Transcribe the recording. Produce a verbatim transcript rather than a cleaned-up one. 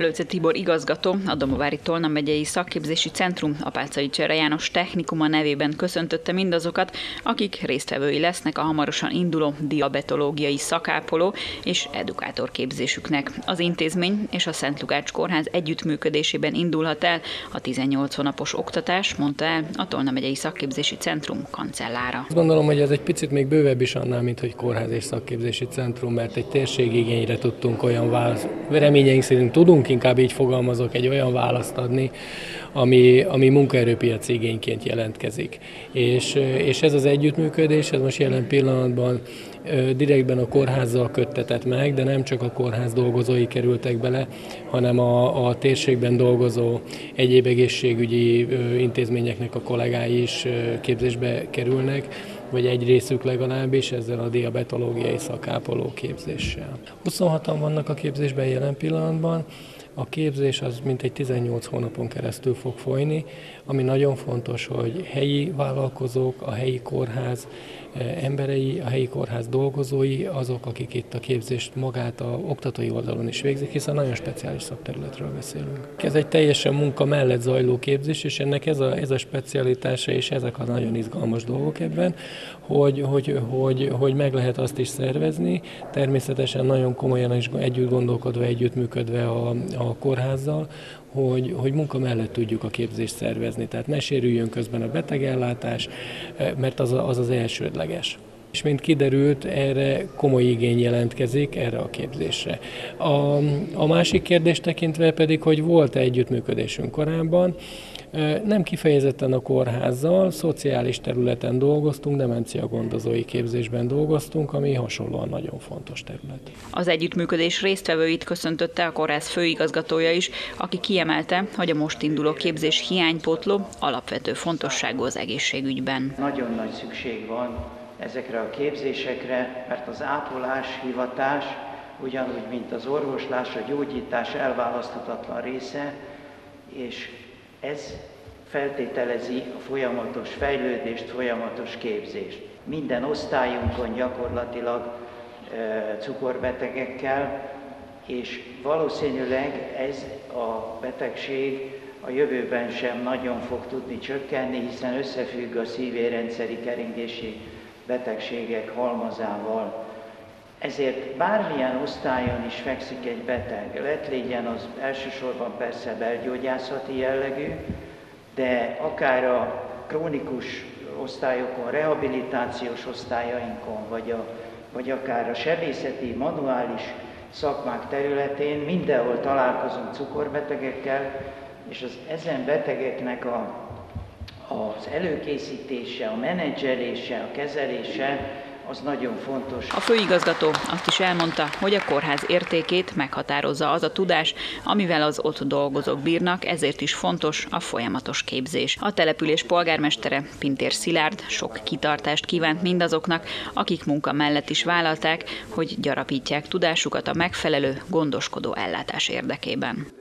Lőce Tibor igazgató, a Domovári Tolna megyei szakképzési centrum Apáczai Csere János Technikuma nevében köszöntötte mindazokat, akik résztvevői lesznek a hamarosan induló diabetológiai szakápoló és edukátorképzésüknek. Az intézmény és a Szent Lukács Kórház együttműködésében indulhat el a tizennyolc hónapos oktatás, mondta el a Tolna megyei szakképzési centrum kancellára. Azt gondolom, hogy ez egy picit még bővebb is annál, mint hogy kórház és szakképzési centrum, mert egy térségigényre tudtunk olyan választ, reményeink szerint tudunk, inkább így fogalmazok, egy olyan választ adni, ami, ami munkaerőpiaci igényként jelentkezik. És, és ez az együttműködés, ez most jelen pillanatban direktben a kórházzal köttetett meg, de nem csak a kórház dolgozói kerültek bele, hanem a, a térségben dolgozó egyéb egészségügyi intézményeknek a kollégái is képzésbe kerülnek, vagy egy részük legalábbis ezzel a diabetológiai szakápoló képzéssel. huszonhatan vannak a képzésben jelen pillanatban. A képzés az mintegy tizennyolc hónapon keresztül fog folyni, ami nagyon fontos, hogy helyi vállalkozók, a helyi kórház emberei, a helyi kórház dolgozói, azok, akik itt a képzést magát a oktatói oldalon is végzik, hiszen nagyon speciális szakterületről beszélünk. Ez egy teljesen munka mellett zajló képzés, és ennek ez a, ez a specialitása, és ezek a nagyon izgalmas dolgok ebben, hogy, hogy, hogy, hogy meg lehet azt is szervezni, természetesen nagyon komolyan is együtt gondolkodva, együttműködve a, a kórházzal, hogy, hogy munka mellett tudjuk a képzést szervezni. Tehát ne sérüljön közben a betegellátás, mert az az, az elsődleges. És mint kiderült, erre komoly igény jelentkezik, erre a képzésre. A, a másik kérdés tekintve pedig, hogy volt-e együttműködésünk korábban, nem kifejezetten a kórházzal, szociális területen dolgoztunk, demencia gondozói képzésben dolgoztunk, ami hasonlóan nagyon fontos terület. Az együttműködés résztvevőit köszöntötte a kórház főigazgatója is, aki kiemelte, hogy a most induló képzés hiánypótló alapvető fontosságú az egészségügyben. Nagyon nagy szükség van ezekre a képzésekre, mert az ápolás, hivatás, ugyanúgy, mint az orvoslás, a gyógyítás elválaszthatatlan része, és ez feltételezi a folyamatos fejlődést, folyamatos képzést. Minden osztályunkon gyakorlatilag e, cukorbetegekkel, és valószínűleg ez a betegség a jövőben sem nagyon fog tudni csökkenni, hiszen összefügg a szívérendszeri keringési betegségek halmazával. Ezért bármilyen osztályon is fekszik egy beteg, lett legyen az elsősorban persze belgyógyászati jellegű, de akár a krónikus osztályokon, rehabilitációs osztályainkon, vagy, a, vagy akár a sebészeti, manuális szakmák területén mindenhol találkozunk cukorbetegekkel, és az ezen betegeknek a, az előkészítése, a menedzselése, a kezelése, az nagyon fontos. A főigazgató azt is elmondta, hogy a kórház értékét meghatározza az a tudás, amivel az ott dolgozók bírnak, ezért is fontos a folyamatos képzés. A település polgármestere, Pintér Szilárd sok kitartást kívánt mindazoknak, akik munka mellett is vállalták, hogy gyarapítják tudásukat a megfelelő, gondoskodó ellátás érdekében.